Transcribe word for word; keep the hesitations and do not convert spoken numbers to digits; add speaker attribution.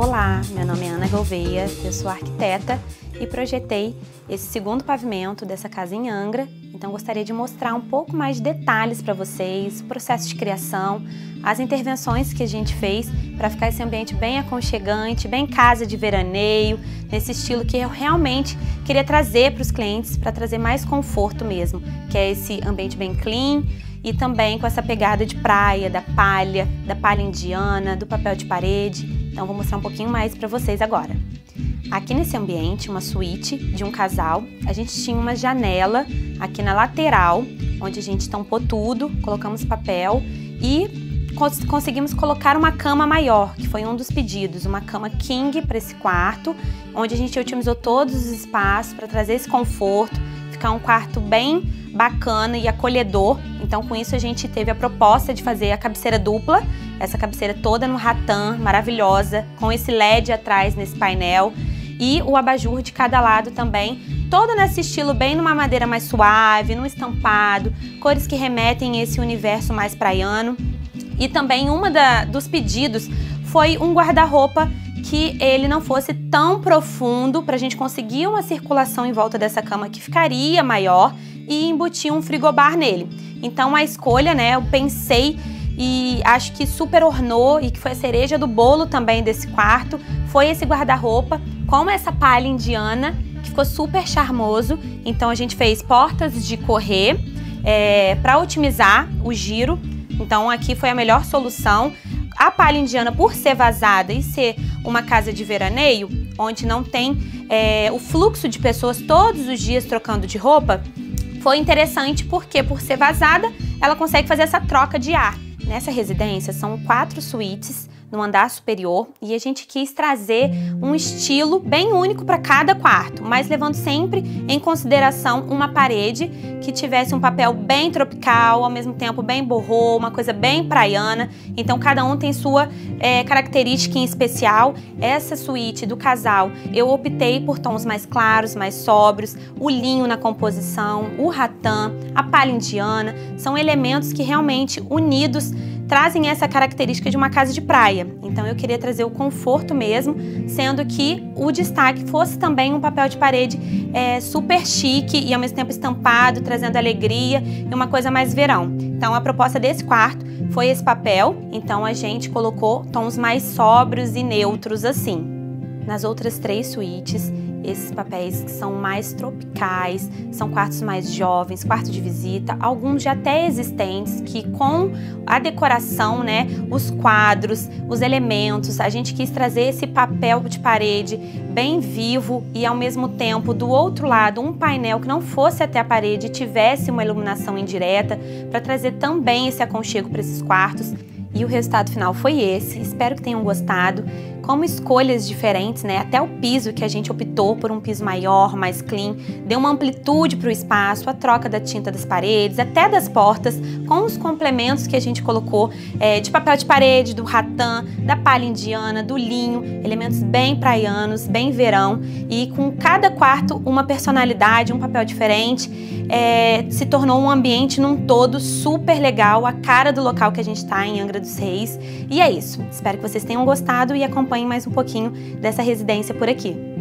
Speaker 1: Olá, meu nome é Ana Gouveia, eu sou arquiteta e projetei esse segundo pavimento dessa casa em Angra. Então gostaria de mostrar um pouco mais de detalhes para vocês, o processo de criação, as intervenções que a gente fez para ficar esse ambiente bem aconchegante, bem casa de veraneio, nesse estilo que eu realmente queria trazer para os clientes, para trazer mais conforto mesmo, que é esse ambiente bem clean e também com essa pegada de praia, da palha, da palha indiana, do papel de parede. Então vou mostrar um pouquinho mais para vocês agora. Aqui nesse ambiente, uma suíte de um casal, a gente tinha uma janela aqui na lateral, onde a gente tampou tudo, colocamos papel e cons conseguimos colocar uma cama maior, que foi um dos pedidos, uma cama king para esse quarto, onde a gente otimizou todos os espaços para trazer esse conforto, ficar um quarto bem bacana e acolhedor. Então com isso a gente teve a proposta de fazer a cabeceira dupla, essa cabeceira toda no ratã, maravilhosa, com esse L E D atrás nesse painel e o abajur de cada lado também, todo nesse estilo bem numa madeira mais suave, num estampado, cores que remetem a esse universo mais praiano. E também uma da, dos pedidos foi um guarda-roupa que ele não fosse tão profundo para a gente conseguir uma circulação em volta dessa cama que ficaria maior e embutir um frigobar nele. Então a escolha, né, eu pensei e acho que super ornou e que foi a cereja do bolo também desse quarto, foi esse guarda-roupa com essa palha indiana, que ficou super charmoso. Então a gente fez portas de correr é, para otimizar o giro. Então aqui foi a melhor solução. A palha indiana, por ser vazada e ser uma casa de veraneio, onde não tem é, o fluxo de pessoas todos os dias trocando de roupa, foi interessante porque, por ser vazada, ela consegue fazer essa troca de ar. Nessa residência são quatro suítes no andar superior e a gente quis trazer um estilo bem único para cada quarto, mas levando sempre em consideração uma parede que tivesse um papel bem tropical, ao mesmo tempo bem boho, uma coisa bem praiana. Então cada um tem sua é, característica em especial. Essa suíte do casal eu optei por tons mais claros, mais sóbrios, o linho na composição, o ratã, a palha indiana, são elementos que realmente unidos trazem essa característica de uma casa de praia. Então eu queria trazer o conforto mesmo, sendo que o destaque fosse também um papel de parede é, super chique e ao mesmo tempo estampado, trazendo alegria e uma coisa mais verão. Então a proposta desse quarto foi esse papel, então a gente colocou tons mais sóbrios e neutros assim. Nas outras três suítes, esses papéis que são mais tropicais, são quartos mais jovens, quarto de visita, alguns já até existentes, que com a decoração, né, os quadros, os elementos, a gente quis trazer esse papel de parede bem vivo e ao mesmo tempo do outro lado um painel que não fosse até a parede e tivesse uma iluminação indireta para trazer também esse aconchego para esses quartos. E o resultado final foi esse, espero que tenham gostado, como escolhas diferentes, né? Até o piso que a gente optou por um piso maior, mais clean, deu uma amplitude para o espaço, a troca da tinta das paredes, até das portas, com os complementos que a gente colocou é, de papel de parede, do ratã, da palha indiana, do linho, elementos bem praianos, bem verão, e com cada quarto uma personalidade, um papel diferente, é, se tornou um ambiente num todo super legal, a cara do local que a gente está em Angra dos Reis. E é isso, espero que vocês tenham gostado e acompanhem mais um pouquinho dessa residência por aqui.